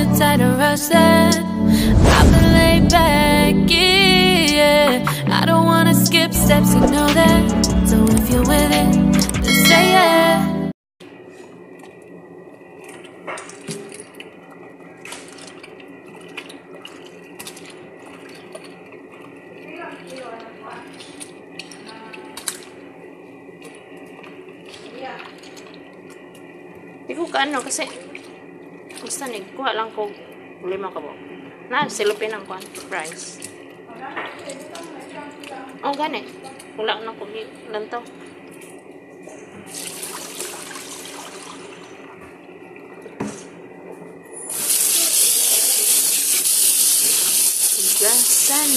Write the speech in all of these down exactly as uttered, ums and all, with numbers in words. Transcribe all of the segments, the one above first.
appetite to rush that. I've been laid back, yeah. I don't wanna skip steps, you know that. So if you're with it, then say yeah. Di ko kaano kasi basta ni kuha lang ko lima ka bo. Na silupin ang kuan price. Oh gani. Wala na ko lantaw. Gasan.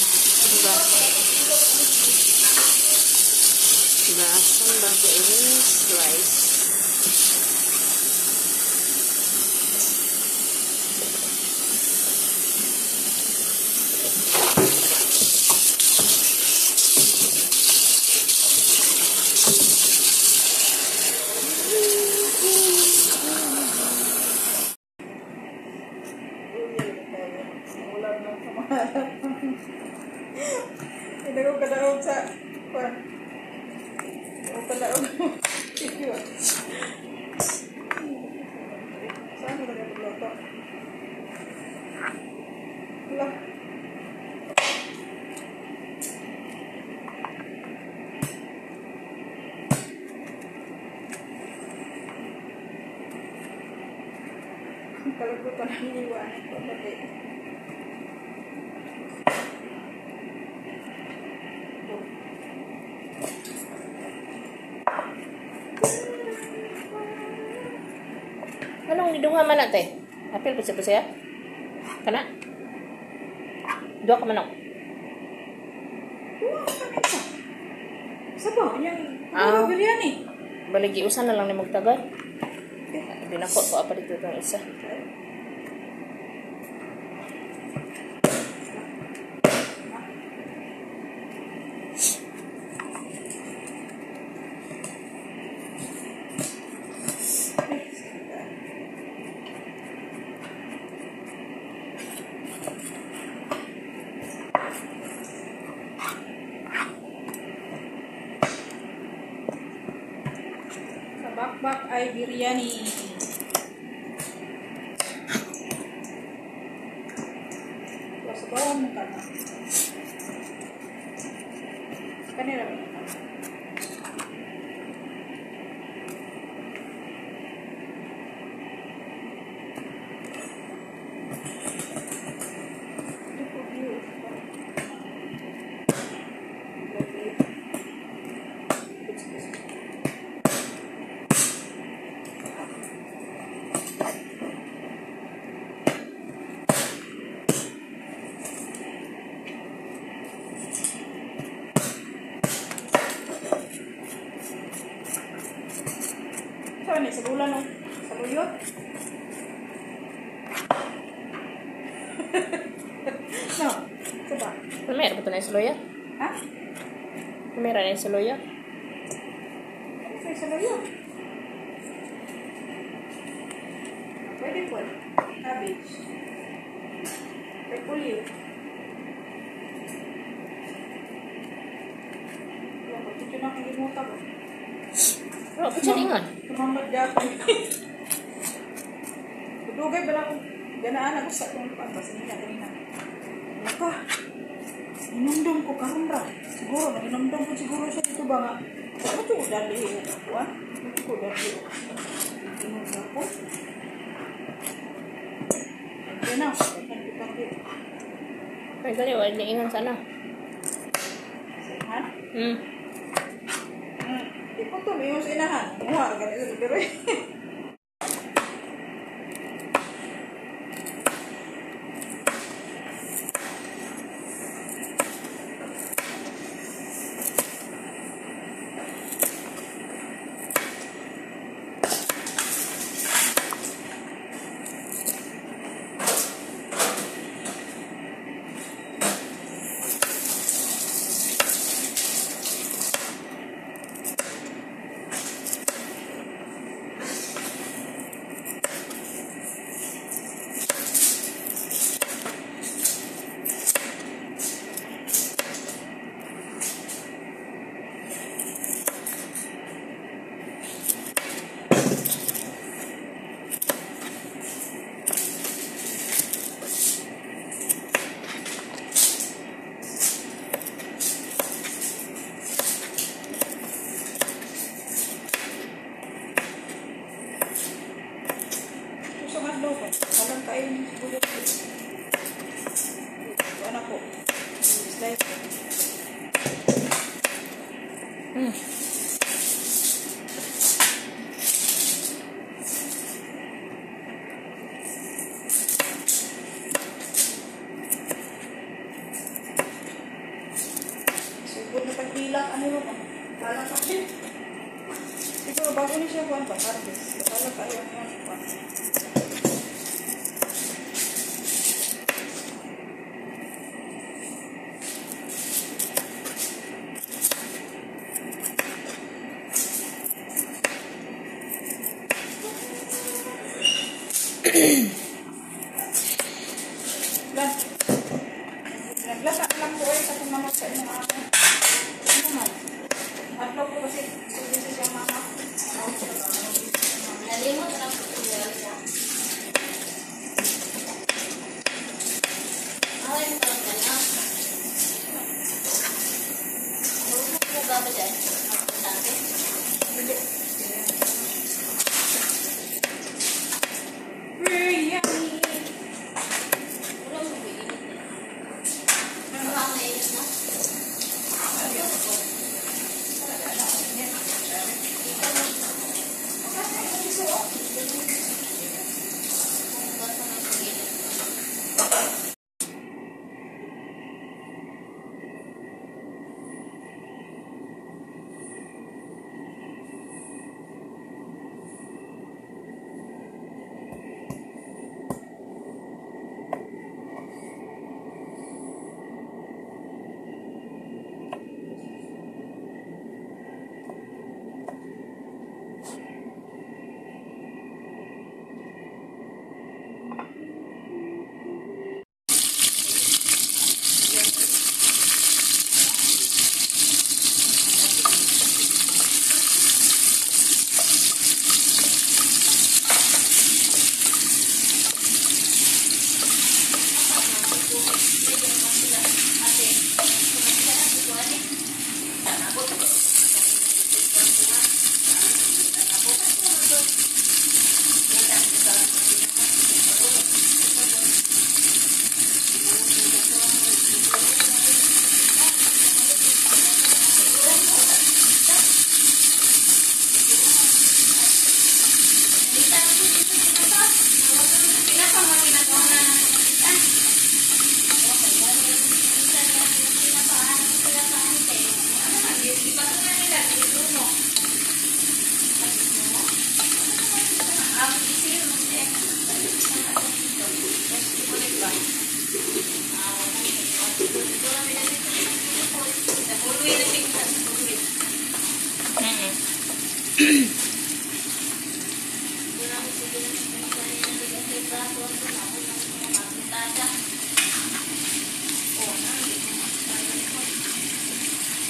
Gasan bago ini rice. Hindi ko kadaog sa kuwan. Hindi ko kadaog. Saan ko nagagluto? Wala. Kalagutan ang iwan. Pagkati. Anong nidunga man natin? Apil po siya po siya? Kana? Dua ka manok? Dua ka kanisa. Saba, yung Ah. biryani. Baligi usan na lang ni magtagal. Binakot ko apa dito itong isa. Bakbak ay biryani. Terus bawang mo ka na. Kanila ba? Saan eh? Sa bulan o? Sa luyot? No? Sa ba? Namera ba ito na yung saloya? Ha? Namera na yung saloya? Sa sa luyot? Pwede po. Cabbage. Repolyo. Ito na ang limutan ko. Oh, putya ingon. Tumamad gapon. Dugay ba lang ganaan ako sa kung pa basta nila kanina. Naka. Inumdum ko karon ra. Siguro na inumdum ko siguro siya dito ba nga. Ano to dali ko ah? Ito ko dali. Inumdum ko. Yan na. Ay, gali, wala niya ingon sana. Ha? Hmm. Di ko to, may yung inahan. Muha, ganito. Pero eh. ano ko. Walang kayo ng siguro. Ano po? Slide. Hmm. Sugod na pagbilang, ano yun? Walang kasi. Siguro bago ni siya buwan pa, harvest. Walang kayo ang yun. Lan. Naglasa lang po eh sa kumamot sa inyong ako. Ano man? Atlo po kasi sulit sa siyang mama. Nalimot na po siya. Ay, ito ang gana. Ano po ba ba dyan? Sabi? Hindi. Biryani. Wala mo ba init na? Ano ang nainit na?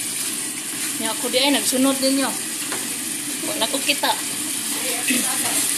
Ya, ako di ay nagsunod ninyo. Wala ko kita.